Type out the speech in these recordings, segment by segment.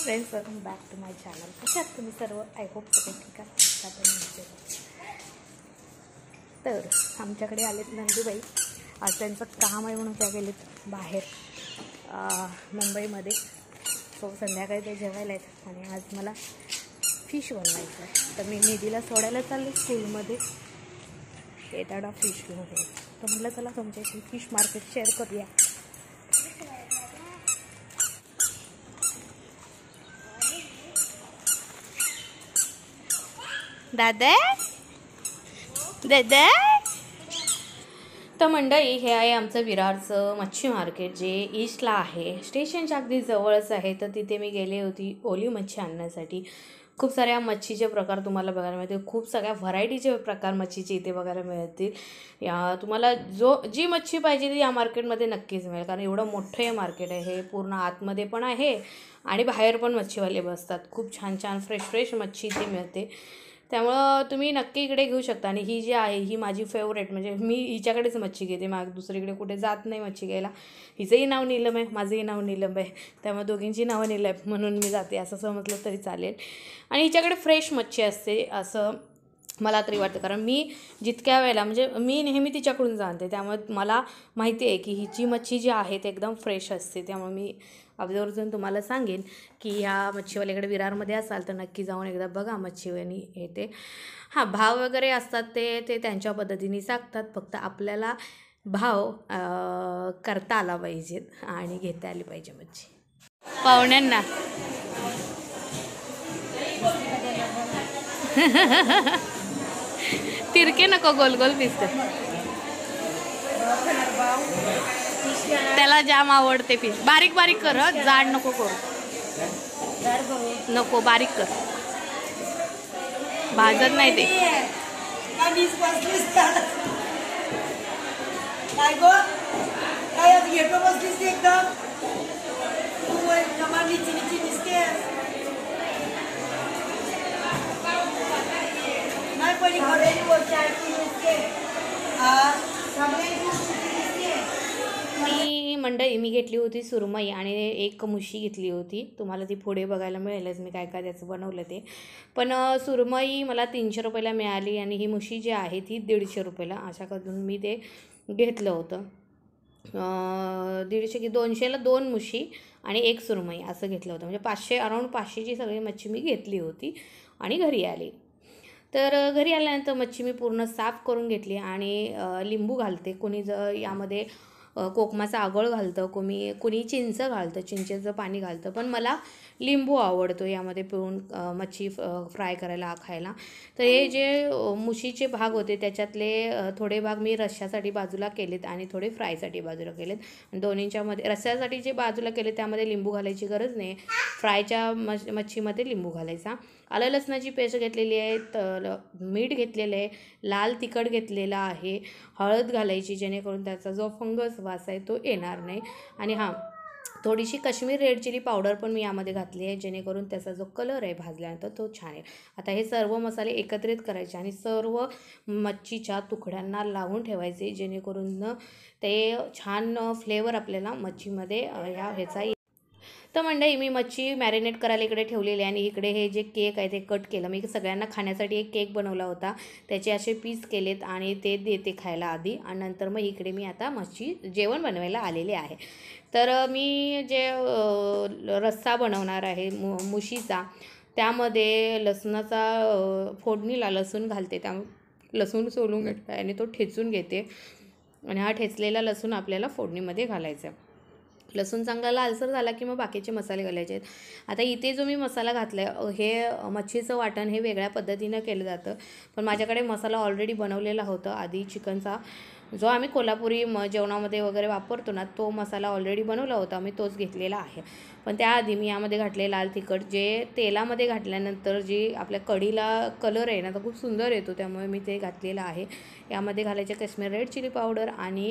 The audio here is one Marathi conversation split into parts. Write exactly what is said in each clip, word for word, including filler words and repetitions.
Friends, welcome back to my channel. कशा आहात तुम्ही सर्व? आय होप सगळे ठीक आहे. तर आमच्याकडे आलेत नंदूबाई. आज त्यांचं काम आहे म्हणून त्या गेलेत बाहेर मुंबईमध्ये. सो संध्याकाळी ते जेवायला आहेत आणि आज मला फिश बनवायचं आहे. तर मी निधीला सोडायला चालले स्कूलमध्ये. ते दादा फिश घेऊन येईल. तर म्हटलं चला तुमच्याशी फिश मार्केट शेअर करूया. दादा दादा तर मंडळी, हे आहे आमचं विरारचं मच्छी मार्केट, जे ईस्टला आहे. स्टेशनच्या अगदी जवळच आहे. तर तिथे मी गेले होती ओली मच्छी आणण्यासाठी. खूप साऱ्या मच्छीचे प्रकार तुम्हाला बघायला मिळतील. खूप सगळ्या व्हरायटीचे प्रकार मच्छीचे इथे बघायला मिळतील. या तुम्हाला जो जी मच्छी पाहिजे ती या मार्केटमध्ये नक्कीच मिळेल, कारण एवढं मोठं हे मार्केट आहे. हे पूर्ण आतमध्ये पण आहे आणि बाहेर पण मच्छीवाले बसतात. खूप छान छान फ्रेश फ्रेश मच्छी इथे मिळते. त्यामुळं तुम्ही नक्की इकडे घेऊ शकता. आणि ही जी आहे ही माझी फेवरेट, म्हणजे मी हिच्याकडेच मच्छी घेते. मग दुसरीकडे कुठे जात नाही मच्छी घ्यायला. हिचंही नाव नीलम आहे, माझंही नाव नीलम आहे. त्यामुळे दोघींची नावं नीलम आहे म्हणून मी जाते, असं समजलं तरी चालेल. आणि हिच्याकडे फ्रेश मच्छी असते असं मला तरी वाटतं, कारण मी जितक्या वेळेला म्हणजे मी नेहमी तिच्याकडून जाणते. त्यामुळे मला माहिती आहे की हिची मच्छी जी आहे ते एकदम फ्रेश असते. त्यामुळे मी अगोदरच तुम्हाला सांगेन की ह्या मच्छीवाल्याकडे विरारमध्ये असाल तर नक्की जाऊन एकदा बघा मच्छीवाली येते. हां, भाव वगैरे असतात ते ते त्यांच्या पद्धतीने सांगतात. फक्त आपल्याला भाव करता आला पाहिजेत आणि घेता आली पाहिजे मच्छी. पाहुण्यांना तिरके नको, गोल गोल पिसते. त्याला जाम आवडते पीस. बारीक बारीक कर, जाड नको करू. नको, बारीक कर, भाजत नाही ते. मी मंडळी मी घेतली होती सुरमई आणि एक मुशी घेतली होती. तुम्हाला ती पुढे बघायला मिळेलच मी काय काय त्याचं बनवलं ते. पण सुरमई मला तीनशे रुपयाला मिळाली आणि ही मुशी जी आहे ती दीडशे रुपयाला. अशा करून मी ते घेतलं होतं. दीडशे की दोनशेला दोन मुशी आणि एक सुरमई असं घेतलं होतं. म्हणजे पाचशे अराऊंड पाचशेची सगळी मच्छी मी घेतली होती आणि घरी आली. तर घरी आल्यानंतर मच्छी मी पूर्ण साफ करून घेतली आणि लिंबू घालते. कोणी ज यामध्ये कोकमाचा आगळ घालतं, कोणी कुणी चिंच घालतं, चिंचेचं पाणी घालतं. पण मला लिंबू आवडतो यामध्ये पिळून मच्छी फ्राय करायला खायला. तर हे जे मुशीचे भाग होते त्याच्यातले थोडे भाग मी रश्श्यासाठी बाजूला केलेत आणि थोडे फ्रायसाठी बाजूला केलेत. आणि दोन्हींच्यामध्ये रश्श्यासाठी जे बाजूला केले त्यामध्ये लिंबू घालायची गरज नाही. फ्रायच्या मच मच्छीमध्ये लिंबू घालायचा. आलं लसणाची पेस्ट घेतलेली आहे, तर मीठ घेतलेलं आहे, लाल तिखट घेतलेलं आहे, हळद घालायची जेणेकरून त्याचा जो फंगस वास आहे तो येणार नाही. आणि हां, थोडीशी काश्मीर रेड चिली पावडर पण मी यामध्ये घातली आहे जेणेकरून त्याचा जो कलर आहे भाजल्यानंतर तो छान आहे. आता हे सर्व मसाले एकत्रित करायचे आणि सर्व मच्छीच्या तुकड्यांना लावून ठेवायचे जेणेकरून ते छान फ्लेवर आपल्याला मच्छीमध्ये ह्या ह्याचा. तर मंडळी मी मच्छी मॅरिनेट करायला इकडे ठेवलेली आहे आणि इकडे हे जे केक आहे ते कट केलं. मी सगळ्यांना खाण्यासाठी एक केक बनवला होता, त्याचे असे पीस केलेत आणि ते देते खायला आधी. आणि नंतर मग इकडे मी आता मच्छी जेवण बनवायला आलेले आहे. तर मी जे रस्सा बनवणार आहे मु मुशीचा, त्यामध्ये लसणाचा फोडणीला लसूण घालते. त्या लसूण सोलून घेते आणि तो ठेचून घेते आणि हा ठेचलेला लसूण आपल्याला फोडणीमध्ये घालायचा. लसूण चांगला लालसर झाला की मग बाकीचे मसाले घालायचे आहेत. आता इथे जो मी मसाला घातला आहे, हे मच्छीचं वाटण हे वेगळ्या पद्धतीनं केलं जातं. पण माझ्याकडे मसाला ऑलरेडी बनवलेला होता आधी चिकनचा, जो आम्ही कोल्हापुरी म जेवणामध्ये वगैरे वापरतो ना, तो मसाला ऑलरेडी बनवला होता, मी तोच घेतलेला आहे. पण त्याआधी मी यामध्ये घातले लाल तिखट, जे तेलामध्ये घातल्यानंतर जी आपल्या कढीला कलर आहे ना तो खूप सुंदर येतो, त्यामुळे मी ते घातलेलं आहे. यामध्ये घालायचे काश्मीर रेड चिली पावडर आणि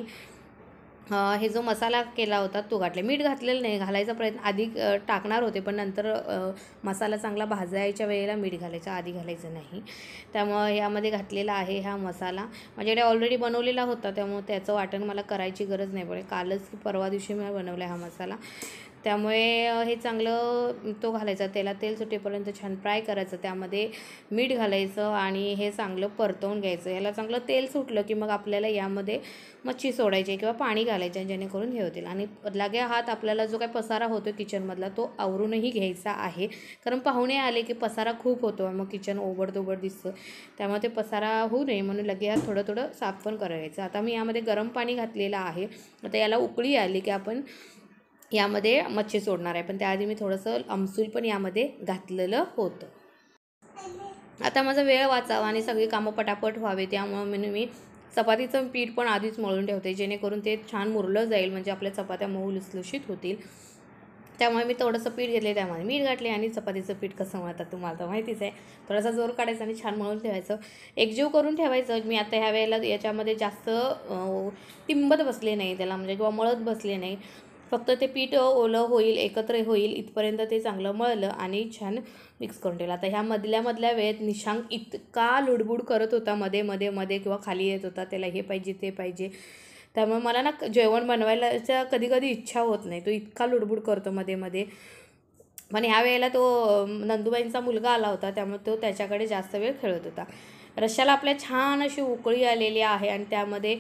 हे जो मसाला केला होता तो घातला. मीठ घातलेलं नाही, घालायचा प्रयत्न आधी टाकणार होते पण नंतर मसाला चांगला भाजायच्या वेळेला मीठ घालायचं, आधी घालायचं नाही. त्यामुळे यामध्ये घातलेला आहे हा मसाला. माझ्याकडे ऑलरेडी बनवलेला होता त्यामुळे त्याचं वाटण मला करायची गरज नाही पडे. कालच परवा दिवशी मी बनवला हा मसाला. त्यामुळे हे चांगलं तो घालायचा, तेलात तेल सुटेपर्यंत छान फ्राय करायचं, त्यामध्ये मीठ घालायचं आणि हे चांगलं परतवून घ्यायचं. याला चांगलं तेल सुटलं की मग आपल्याला यामध्ये मच्छी सोडायची किंवा पाणी घालायचं जेणेकरून हे होतील. आणि लागे हात आपल्याला जो काही पसारा होतो किचनमधला तो आवरूनही घ्यायचा आहे, कारण पाहुणे आले की पसारा खूप होतो, मग किचन ओबडधोबड दिसतं. त्यामुळे ते पसारा होऊ नये म्हणून लगे हात थोडं थोडं साफ पण करायचं. आता मी यामध्ये गरम पाणी घातलेलं आहे. आता याला उकळी आली की आपण यामध्ये मच्छी सोडणार आहे, पण त्याआधी मी थोडंसं आमसूल पण यामध्ये घातलेलं होतं. आता माझा वेळ वाचावा आणि सगळी कामं पटापट व्हावे त्यामुळे म्हणून मी चपातीचं पीठ पण आधीच मळून ठेवते, जेणेकरून ते छान मुरलं जाईल, म्हणजे आपल्या चपात्या मऊ लुसलुशीत होतील. त्यामुळे मी थोडंसं पीठ घेतले, त्यामध्ये मीठ घातले आणि चपातीचं पीठ कसं मळतात तुम्हाला तर माहितीच आहे. थोडासा जोर काढायचा आणि छान मळून ठेवायचं, एकजीव करून ठेवायचं. मी आता ह्या वेळेला याच्यामध्ये जास्त तिंबत बसले नाही त्याला, म्हणजे किंवा मळत बसले नाही. फक्त ते पीठ ओलं होईल, एकत्र होईल इथपर्यंत ते चांगलं मळलं आणि छान मिक्स करून ठेवलं. आता ह्या मधल्या मधल्या वेळेत निशांक इतका लुडबुड करत होता मध्ये मध्ये मध्ये किंवा खाली येत होता, त्याला हे पाहिजे ते पाहिजे. त्यामुळे मला ना जेवण बनवायला कधी कधी इच्छा होत नाही, तो इतका लुडबुड करतो मध्ये मध्ये. पण ह्या वेळेला तो नंदुबाईंचा मुलगा आला होता, त्यामुळे तो त्याच्याकडे जास्त वेळ खेळत होता. रश्श्याला आपल्या छान अशी उकळी आलेली आहे आणि त्यामध्ये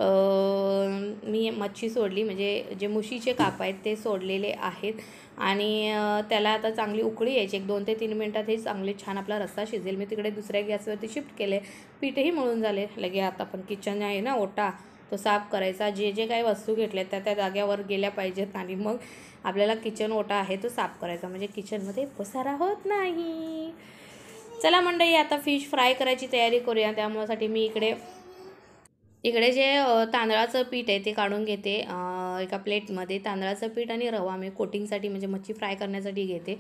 मी मच्छी सोडली, म्हणजे जे मुशीचे काप आहेत ते सोडलेले आहेत. आणि त्याला आता चांगली उकळी यायची, एक दोन ते तीन मिनटात हे चांगले छान आपला रस्सा शिजेल. मी तिकडे दुसऱ्या गॅसवरती शिफ्ट केले, पीठही मळून झाले. लगे आता आपण किचन आहे ना ओटा तो साफ करायचा, जे जे काही वस्तू घेतल्या त्या त्या जाग्यावर गेल्या पाहिजेत आणि मग आपल्याला किचन ओटा आहे तो साफ करायचा, म्हणजे किचनमध्ये पसारा होत नाही. चला मंडळी, आता फिश फ्राय करायची तयारी करूया. त्यामुळेसाठी मी इकडे इकडे जे तांदळाचं पीठ आहे ते काढून घेते एका प्लेटमध्ये. तांदळाचं पीठ आणि रवा मी कोटिंगसाठी म्हणजे मच्छी फ्राय करण्यासाठी घेते.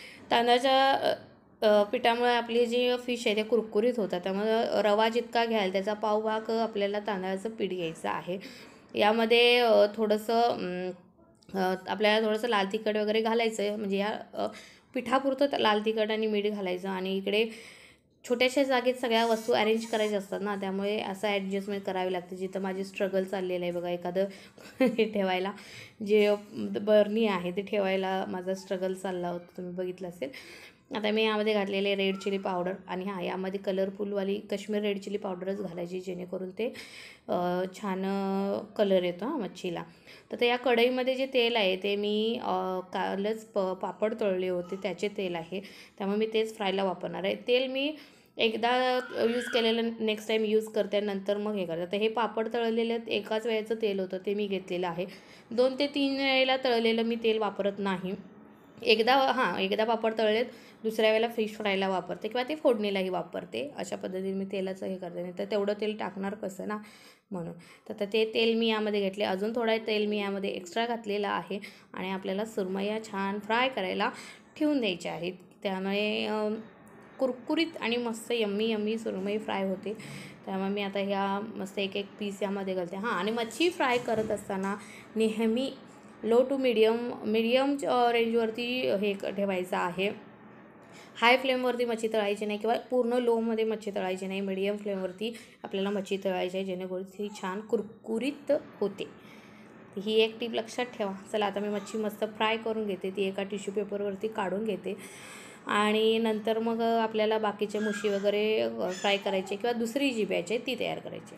तांदळाच्या पिठामुळे आपली जी फिश आहे ते कुरकुरीत होतात, त्यामुळे रवा जितका घ्याल त्याचा पावभाग आपल्याला तांदळाचं पीठ घ्यायचं आहे. यामध्ये थोडंसं आपल्याला थोडंसं लाल तिखट वगैरे घालायचं आहे, म्हणजे या पिठापुरतं लाल तिखट आणि मीठ घालायचं. आणि इकडे छोट्याशा जागेत सगळ्या वस्तू अरेंज करायच्या असतात ना, त्यामुळे असं ॲडजस्टमेंट करावी लागते. जिथं माझी स्ट्रगल चाललेलं आहे बघा, एखादं हे ठेवायला जे बर्नी आहे ते ठेवायला माझा स्ट्रगल चालला होता, तुम्ही बघितलं असेल. आता मी यामध्ये घातलेले रेड चिली पावडर, आणि हां यामध्ये कलरफुलवाली काश्मीर रेड चिली पावडरच घालायची, जेणेकरून ते छान कलर येतो हां मच्छीला. तर या कढईमध्ये जे तेल आहे ते मी कालच प पापड तळले होते त्याचे तेल आहे, त्यामुळे मी तेच फ्रायला वापरणार आहे. तेल मी एकदा यूज केलेलं नेक्स्ट टाईम यूज करते, नंतर मग हे करते. तर हे पापड तळलेलं एकाच वेळेचं तेल होतं ते मी घेतलेलं आहे. दोन ते तीन वेळेला तळलेलं मी तेल वापरत नाही. एकदा हां एकदा पापड तळलेत, दुसऱ्या वेळेला फिश फ्रायला वापरते किंवा ते फोडणीलाही वापरते. अशा पद्धतीने मी तेलाचं हे करते, नाही तर तेवढं तेल टाकणार कसं ना, म्हणून. तर ते तेल मी यामध्ये घेतले, अजून थोडा तेल मी यामध्ये एक्स्ट्रा घातलेलं आहे. आणि आपल्याला सुरमया छान फ्राय करायला ठेवून द्यायच्या आहेत, त्यामुळे कुरकुरीत आणि मस्त यम्मी यम्मी सुरमई फ्राय होते. त्यामुळे मी आता ह्या मस्त एक एक पीस यामध्ये घालते. हां आणि मच्छी फ्राय करत असताना नेहमी लो टू मीडियम मीडियम रेंजवरती हे ठेवायचं आहे. हाय फ्लेमवरती मच्छी तळायची नाही किंवा पूर्ण लोमध्ये मच्छी तळायची नाही, मीडियम फ्लेमवरती आपल्याला मच्छी तळायची आहे, जेणेकरून ती छान कुरकुरीत होते. ही एक टीप लक्षात ठेवा. चला आता मी मच्छी मस्त फ्राय करून घेते, ती एका टिश्यू पेपरवरती काढून घेते. आणि नंतर मग आपल्याला बाकीचे मुशी वगैरे फ्राय करायचे किंवा दुसरी जी बॅच आहे ती तयार करायची.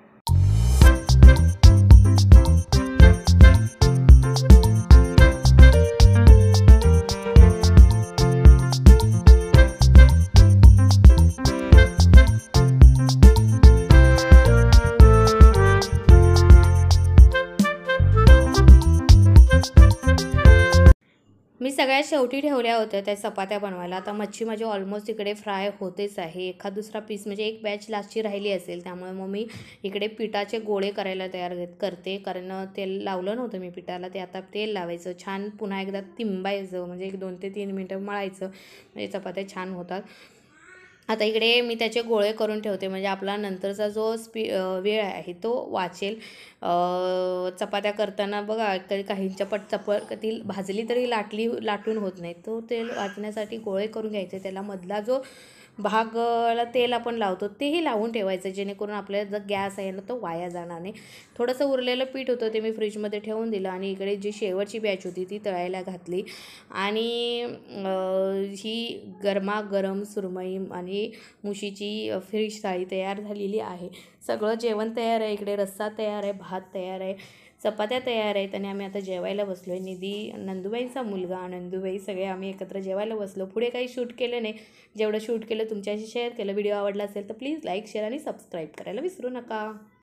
मी सगळ्यात शेवटी ठेवल्या होत्या त्या चपात्या बनवायला. आता मच्छी माझी ऑलमोस्ट इकडे फ्राय होतेच आहे. एखाद दुसरा पीस म्हणजे एक बॅच लास्टची राहिली असेल, त्यामुळे मग मी इकडे पिठाचे गोळे करायला तयार करते, कारण तेल लावलं नव्हतं मी पिठाला. ते आता तेल लावायचं, छान पुन्हा एकदा तिंबायचं, म्हणजे एक दोन ते तीन मिनटं मळायचं, म्हणजे चपात्या छान होतात. आता इकडे मी त्याचे गोळे करून ठेवते, म्हणजे आपला नंतरचा जो स्पी वेळ आहे तो वाचेल. चपात्या करताना बघा कधी काहींच्या पट चपाती भाजली तरी लाटली लाटून होत नाही, तो तेल वाचण्यासाठी गोळे करून घ्यायचे. त्याला मधला जो भागला तेल आपण लावतो तेही लावून ठेवायचं, जेणेकरून आपल्याला जर गॅस आहे ना तो वाया जाणार नाही. थोडंसं उरलेलं पीठ होतं ते मी फ्रीजमध्ये ठेवून दिलं आणि इकडे जी शेवटची बॅच होती ती तळायला घातली. आणि ही गरमागरम सुरमई आणि मुशीची फिश थाळी तयार झालेली आहे. सगळं जेवण तयार आहे, इकडे रस्सा तयार आहे, भात तयार आहे, चपात्या तयार आहेत आणि आम्ही आता जेवायला बसलो आहे. निधी नंदुबाईंचा मुलगा, नंदुबाई सगळे आम्ही एकत्र जेवायला बसलो. पुढे काही शूट केलं नाही, जेवढं शूट केलं तुमच्याशी शेअर केलं. व्हिडिओ आवडला असेल तर प्लीज लाईक शेअर आणि सबस्क्राईब करायला विसरू नका.